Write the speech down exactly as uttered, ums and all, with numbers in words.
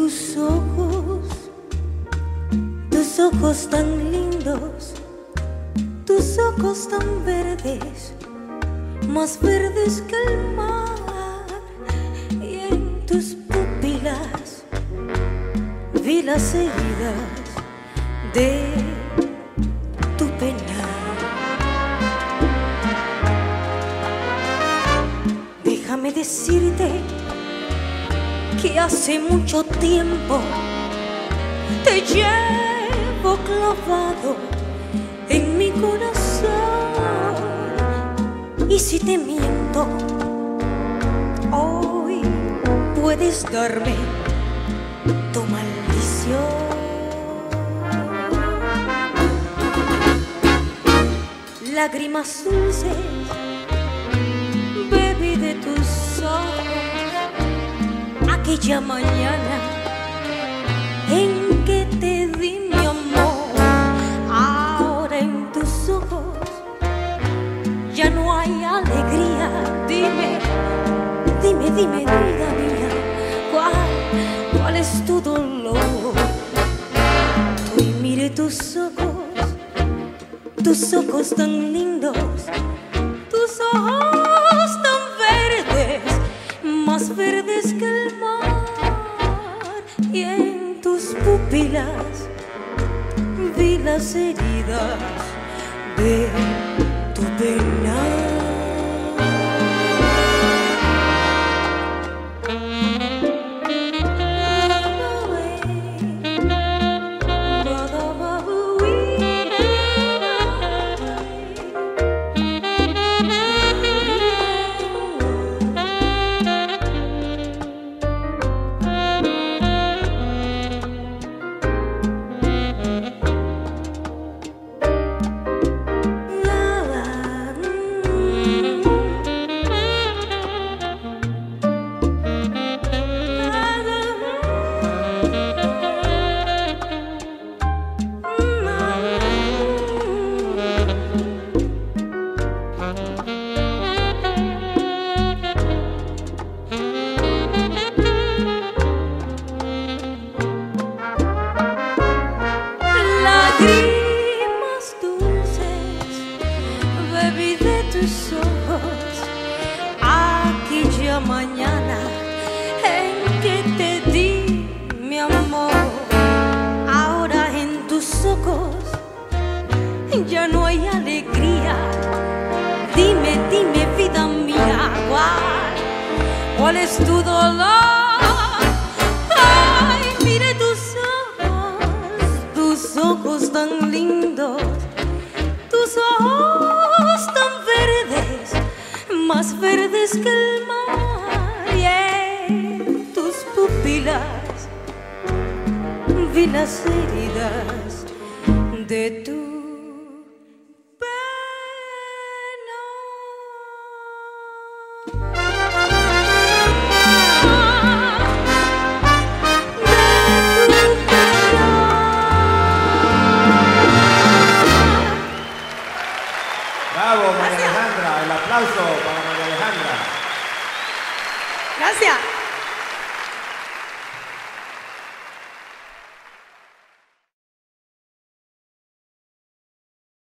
tus ojos, tus ojos tan lindos, tus ojos tan verdes, más verdes que el mar, y en tus pupilas vi las heridas de tu pena. Déjame decirte que hace mucho tiempo te llevo clavado en mi corazón, y si te miento hoy puedes darme tu maldición. Lágrimas dulces bebí de tus ojos aquella mañana en que te di mi amor. Ahora en tus ojos ya no hay alegría. Dime, dime, dime, vida mía, ¿cuál, cuál es tu dolor? Hoy mire tus ojos, tus ojos tan lindos, tus ojos tan verdes, más verdes que el mar, y en tus pupilas vi las heridas de tu pena. Lágrimas dulces bebí de tus ojos aquella mañana en que te di mi amor. Ahora en tus ojos ya no hay alegría. Dime, dime, vida mía, ¿cuál, cuál es tu dolor? Ojos tan lindos, tus ojos tan verdes, más verdes que el mar, y en tus pupilas vi las heridas de tu